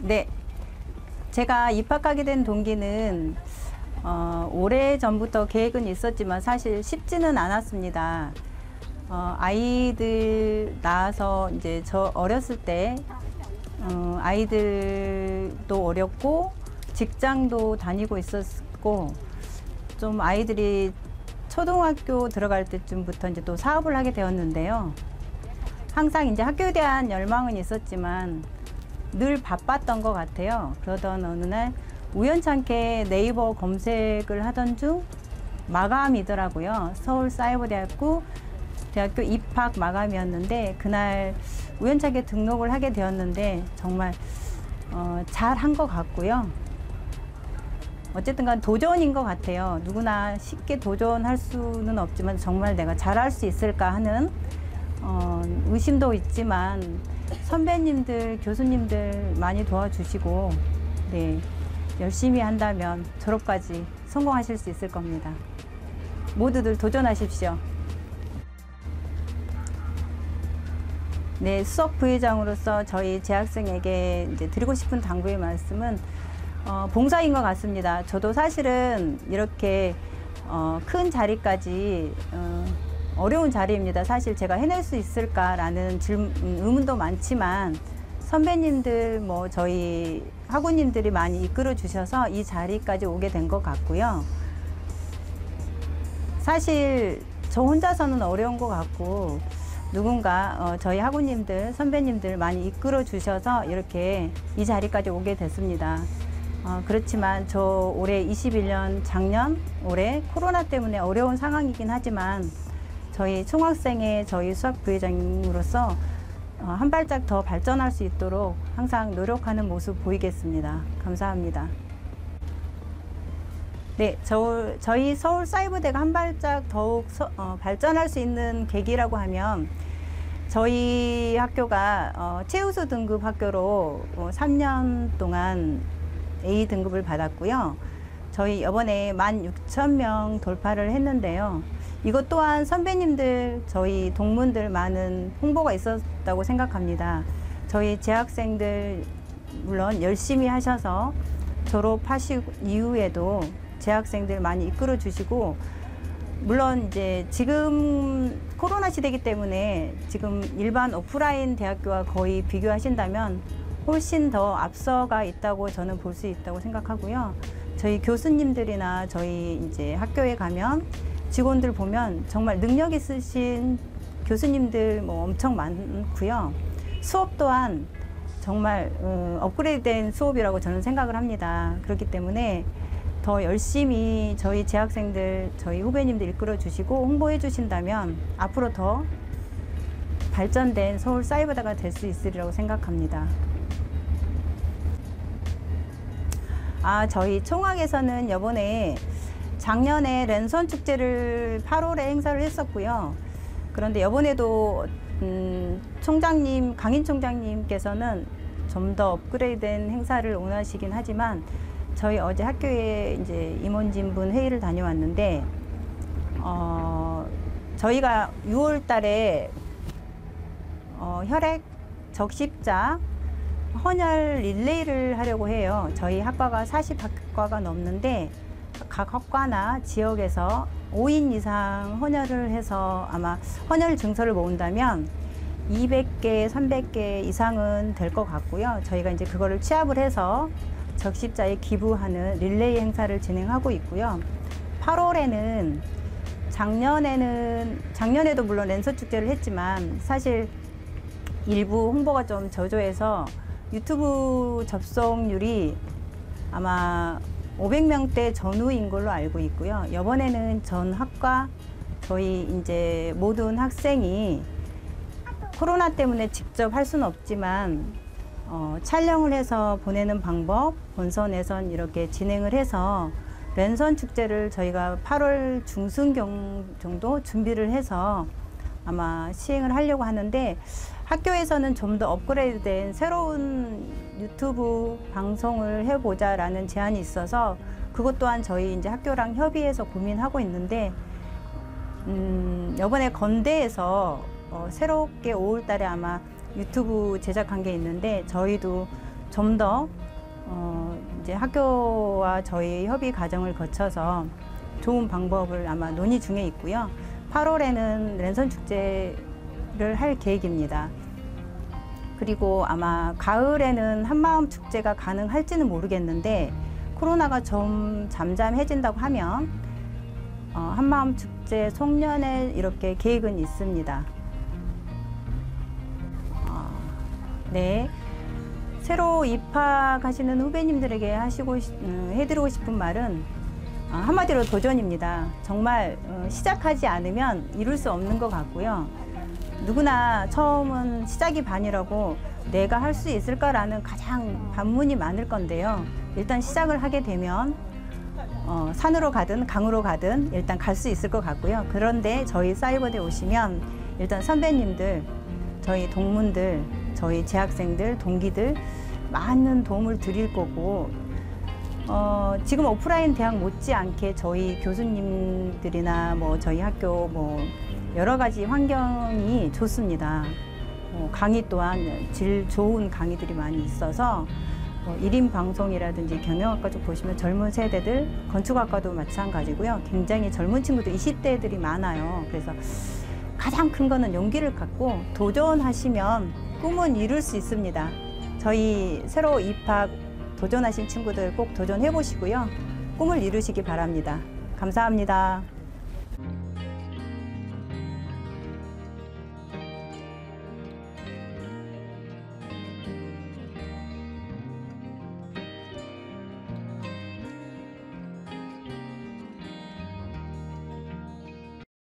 네, 제가 입학하게 된 동기는 오래전부터 계획은 있었지만 사실 쉽지는 않았습니다. 아이들 낳아서 이제 저 어렸을 때 아이들도 어렸고 직장도 다니고 있었고 좀 아이들이 초등학교 들어갈 때쯤부터 이제 또 사업을 하게 되었는데요. 항상 이제 학교에 대한 열망은 있었지만 늘 바빴던 것 같아요. 그러던 어느 날 우연찮게 네이버 검색을 하던 중 마감이더라고요. 서울사이버대학교 입학 마감이었는데 그날 우연찮게 등록을 하게 되었는데 정말 잘한 것 같고요. 어쨌든 간 도전인 것 같아요. 누구나 쉽게 도전할 수는 없지만 정말 내가 잘할 수 있을까 하는 의심도 있지만 선배님들, 교수님들 많이 도와주시고 네, 열심히 한다면 졸업까지 성공하실 수 있을 겁니다. 모두들 도전하십시오. 네, 수석 부회장으로서 저희 재학생에게 이제 드리고 싶은 당부의 말씀은 봉사인 것 같습니다. 저도 사실은 이렇게 큰 자리까지 어려운 자리입니다. 사실 제가 해낼 수 있을까라는 의문도 많지만 선배님들, 저희 학우님들이 많이 이끌어 주셔서 이 자리까지 오게 된 것 같고요. 사실 저 혼자서는 어려운 것 같고 누군가 저희 학우님들, 선배님들 많이 이끌어 주셔서 이렇게 이 자리까지 오게 됐습니다. 그렇지만 저 올해 21년 작년 올해 코로나 때문에 어려운 상황이긴 하지만 저희 총학생회 저희 수학 부회장으로서 한 발짝 더 발전할 수 있도록 항상 노력하는 모습 보이겠습니다. 감사합니다. 네, 저희 서울사이버대가 한 발짝 더욱 발전할 수 있는 계기라고 하면 저희 학교가 최우수 등급 학교로 3년 동안 A 등급을 받았고요. 저희 이번에 16,000명 돌파를 했는데요. 이것 또한 선배님들, 저희 동문들 많은 홍보가 있었다고 생각합니다. 저희 재학생들 물론 열심히 하셔서 졸업하시고 이후에도 재학생들 많이 이끌어 주시고 물론 이제 지금 코로나 시대이기 때문에 지금 일반 오프라인 대학교와 거의 비교하신다면 훨씬 더 앞서가 있다고 저는 볼 수 있다고 생각하고요. 저희 교수님들이나 저희 이제 학교에 가면 직원들 보면 정말 능력 있으신 교수님들 엄청 많고요. 수업 또한 정말 업그레이드된 수업이라고 저는 생각을 합니다. 그렇기 때문에 더 열심히 저희 재학생들, 저희 후배님들 이끌어 주시고 홍보해 주신다면 앞으로 더 발전된 서울 사이버대가 될 수 있으리라고 생각합니다. 저희 총학에서는 이번에 작년에 랜선 축제를 8월에 행사를 했었고요. 그런데 이번에도 총장님, 강인 총장님께서는 좀 더 업그레이드된 행사를 원하시긴 하지만 저희 어제 학교에 이제 임원진분 회의를 다녀왔는데 저희가 6월 달에 혈액 적십자 헌혈 릴레이를 하려고 해요. 저희 학과가 40학과가 넘는데 각 학과나 지역에서 5인 이상 헌혈을 해서 아마 헌혈 증서를 모은다면 200개, 300개 이상은 될 것 같고요. 저희가 이제 그거를 취합을 해서 적십자에 기부하는 릴레이 행사를 진행하고 있고요. 8월에는 작년에도 물론 랜선 축제를 했지만 사실 일부 홍보가 좀 저조해서 유튜브 접속률이 아마 500명대 전후인 걸로 알고 있고요. 이번에는 전 학과 저희 이제 모든 학생이 코로나 때문에 직접 할 수는 없지만 촬영을 해서 보내는 방법, 본선, 예선 이렇게 진행을 해서 랜선 축제를 저희가 8월 중순경 정도 준비를 해서 아마 시행을 하려고 하는데 학교에서는 좀 더 업그레이드된 새로운 유튜브 방송을 해보자라는 제안이 있어서 그것 또한 저희 이제 학교랑 협의해서 고민하고 있는데 이번에 건대에서 새롭게 5월 달에 아마 유튜브 제작한 게 있는데 저희도 좀 더 이제 학교와 저희 협의 과정을 거쳐서 좋은 방법을 아마 논의 중에 있고요. 8월에는 랜선 축제를 할 계획입니다. 그리고 아마 가을에는 한마음 축제가 가능할지는 모르겠는데 코로나가 좀 잠잠해진다고 하면 한마음 축제 송년회 이렇게 계획은 있습니다. 네. 새로 입학하시는 후배님들에게 해드리고 싶은 말은 한마디로 도전입니다. 정말 시작하지 않으면 이룰 수 없는 것 같고요. 누구나 처음은 시작이 반이라고 내가 할 수 있을까라는 가장 반문이 많을 건데요. 일단 시작을 하게 되면 산으로 가든 강으로 가든 일단 갈 수 있을 것 같고요. 그런데 저희 사이버대에 오시면 일단 선배님들, 저희 동문들, 저희 재학생들, 동기들 많은 도움을 드릴 거고 지금 오프라인 대학 못지않게 저희 교수님들이나 뭐 저희 학교 뭐 여러 가지 환경이 좋습니다. 강의 또한 질 좋은 강의들이 많이 있어서 1인 방송이라든지 경영학과 쪽 보시면 젊은 세대들, 건축학과도 마찬가지고요. 굉장히 젊은 친구들, 20대들이 많아요. 그래서 가장 큰 거는 용기를 갖고 도전하시면 꿈은 이룰 수 있습니다. 저희 새로 입학 도전하신 친구들 꼭 도전해 보시고요. 꿈을 이루시기 바랍니다. 감사합니다.